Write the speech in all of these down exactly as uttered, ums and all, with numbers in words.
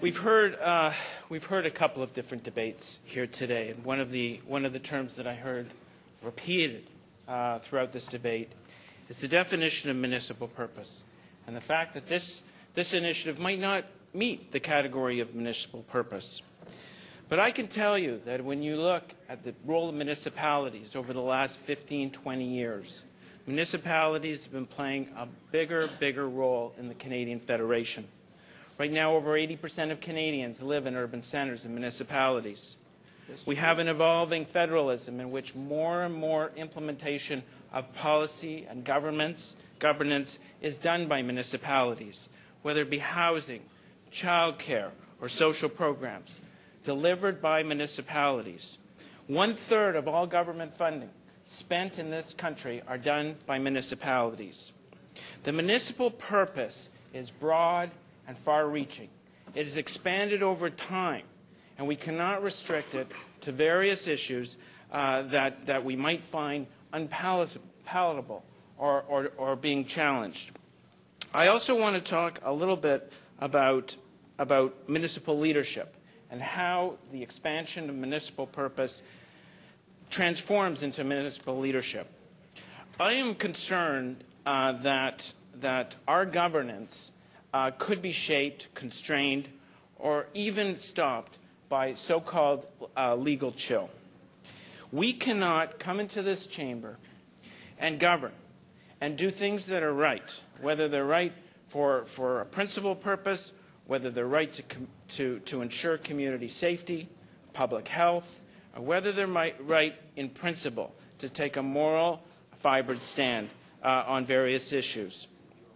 We've heard uh, we've heard a couple of different debates here today, and one of the one of the terms that I heard repeated uh, throughout this debate is the definition of municipal purpose, and the fact that this this initiative might not meet the category of municipal purpose. But I can tell you that when you look at the role of municipalities over the last fifteen, twenty years, municipalities have been playing a bigger, bigger role in the Canadian Federation. Right now, over eighty percent of Canadians live in urban centres and municipalities. We have an evolving federalism in which more and more implementation of policy and governments, governance is done by municipalities, whether it be housing, childcare, or social programs, delivered by municipalities. One-third of all government funding spent in this country are done by municipalities. The municipal purpose is broad and far-reaching. It is expanded over time, and we cannot restrict it to various issues uh, that, that we might find unpalatable or, or, or being challenged. I also want to talk a little bit about, about municipal leadership and how the expansion of municipal purpose transforms into municipal leadership. I am concerned uh, that, that our governance Uh, could be shaped, constrained, or even stopped by so-called uh, legal chill. We cannot come into this chamber and govern and do things that are right, whether they're right for, for a principal purpose, whether they're right to, to, to ensure community safety, public health, or whether they're right in principle to take a moral, fibered stand uh, on various issues.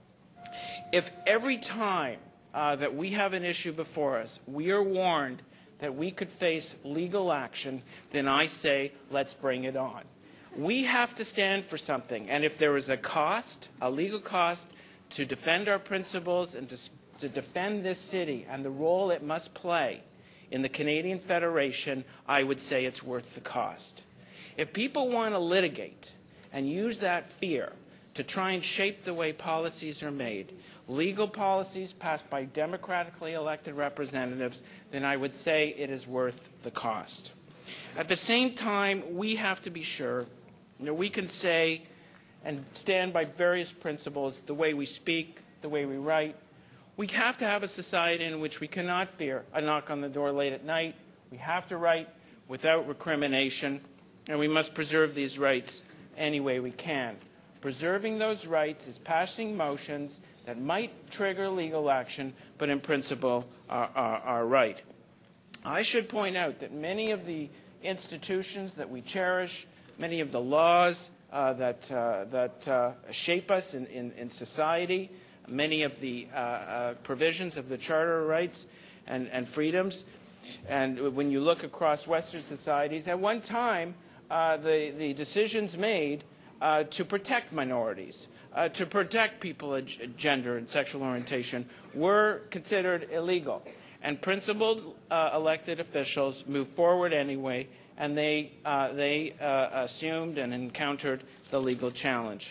If every time uh, that we have an issue before us, we are warned that we could face legal action, then I say, let's bring it on. We have to stand for something, and if there is a cost, a legal cost, to defend our principles and to, to defend this city and the role it must play in the Canadian Federation, I would say it's worth the cost. If people want to litigate and use that fear to try and shape the way policies are made, legal policies passed by democratically elected representatives, then I would say it is worth the cost. At the same time, we have to be sure, you know, we can say and stand by various principles, the way we speak, the way we write. We have to have a society in which we cannot fear a knock on the door late at night. We have to write without recrimination, and we must preserve these rights any way we can. Preserving those rights is passing motions that might trigger legal action, but in principle are, are, are right. I should point out that many of the institutions that we cherish, many of the laws uh, that, uh, that uh, shape us in, in, in society, many of the uh, uh, provisions of the Charter of Rights and, and Freedoms, and when you look across Western societies, at one time uh, the, the decisions made Uh, to protect minorities, uh, to protect people of gender and sexual orientation, were considered illegal. And principled uh, elected officials moved forward anyway, and they, uh, they uh, assumed and encountered the legal challenge.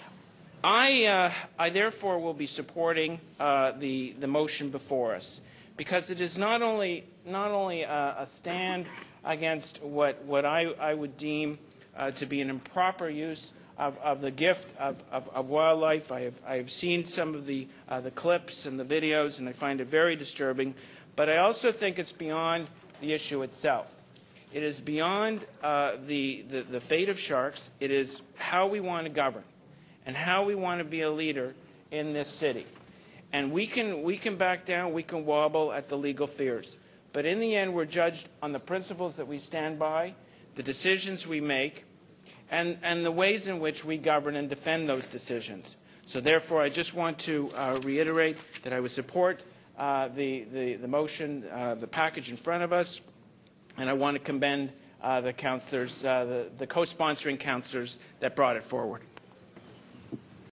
I, uh, I therefore will be supporting uh, the, the motion before us, because it is not only, not only a, a stand against what, what I, I would deem Uh, to be an improper use of, of the gift of, of, of wildlife. I have, I have seen some of the, uh, the clips and the videos, and I find it very disturbing. But I also think it's beyond the issue itself. It is beyond uh, the, the, the fate of sharks. It is how we want to govern and how we want to be a leader in this city. And we can, we can back down, we can wobble at the legal fears. But in the end, we're judged on the principles that we stand by, the decisions we make, and, and the ways in which we govern and defend those decisions. So therefore, I just want to uh, reiterate that I would support uh, the, the, the motion, uh, the package in front of us, and I want to commend uh, the councillors, uh, the, the co-sponsoring councillors that brought it forward.